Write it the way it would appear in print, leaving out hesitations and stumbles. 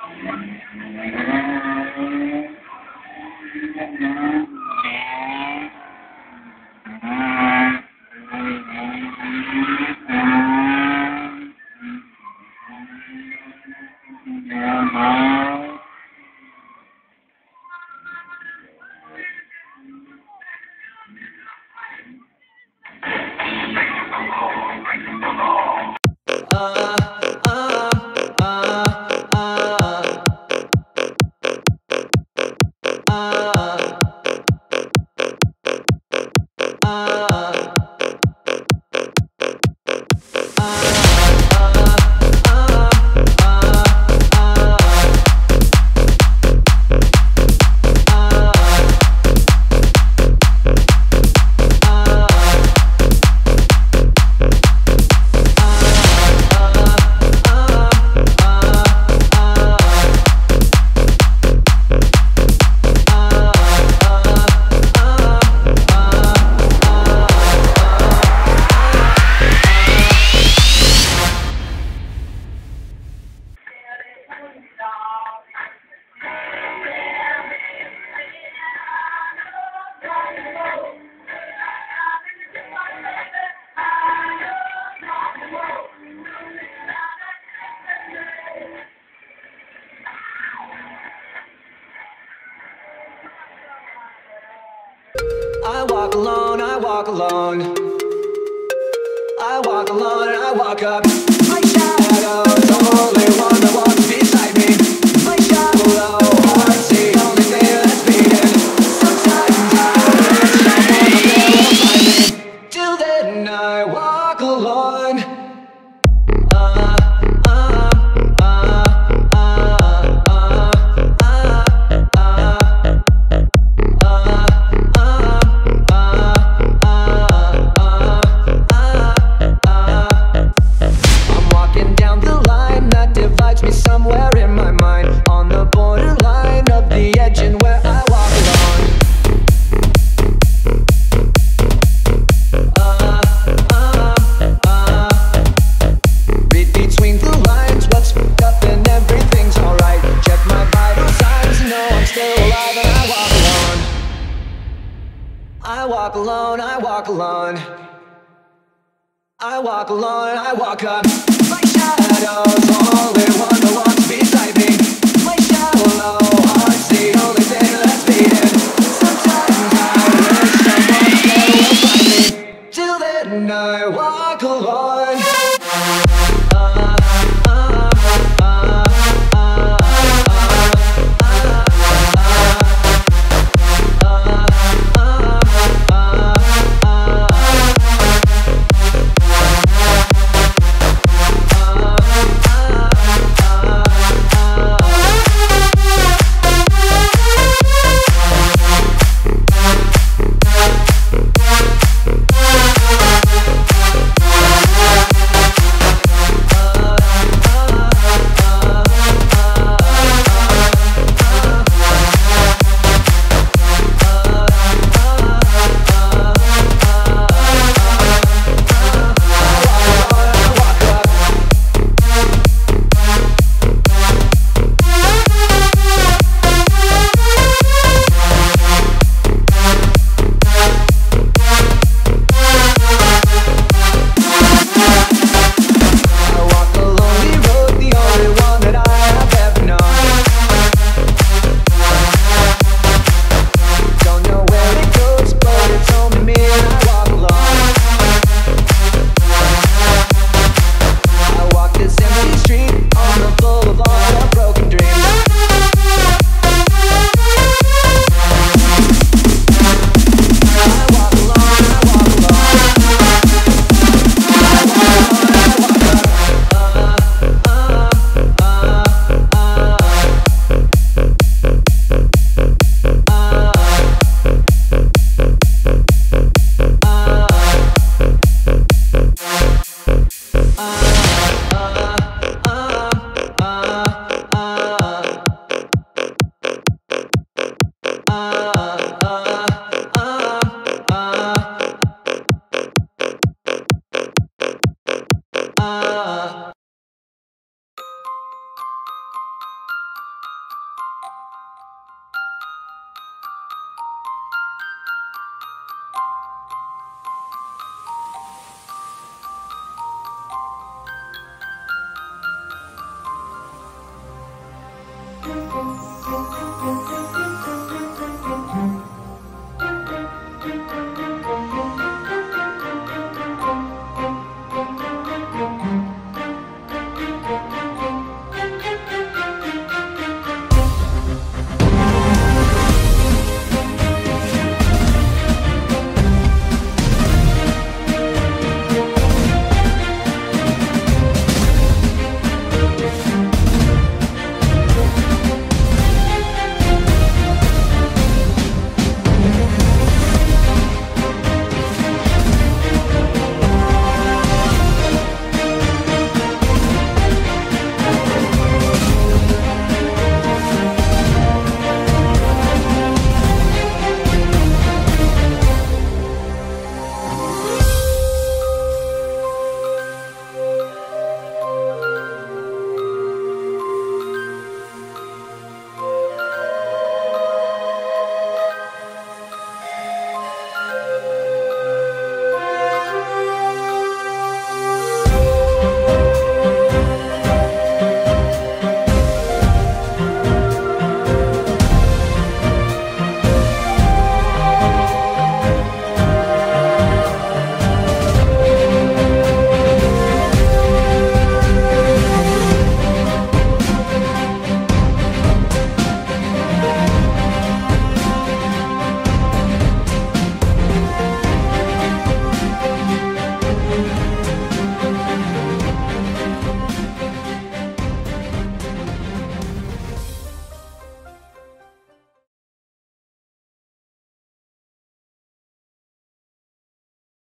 I walk alone, I walk alone. I walk alone and I walk up. My shadow's the only one that walks beside me. My shallow heart's the only thing that's beating. Sometimes I wish someone up there will find me. Till then I walk alone. Somewhere in my mind, on the borderline of the edge, and where I walk alone. Read between the lines, what's fucked up and everything's alright. Check my vital signs, know I'm still alive, and I walk alone. I walk alone, I walk alone. I walk alone, I walk up. My shadow's only one to walk.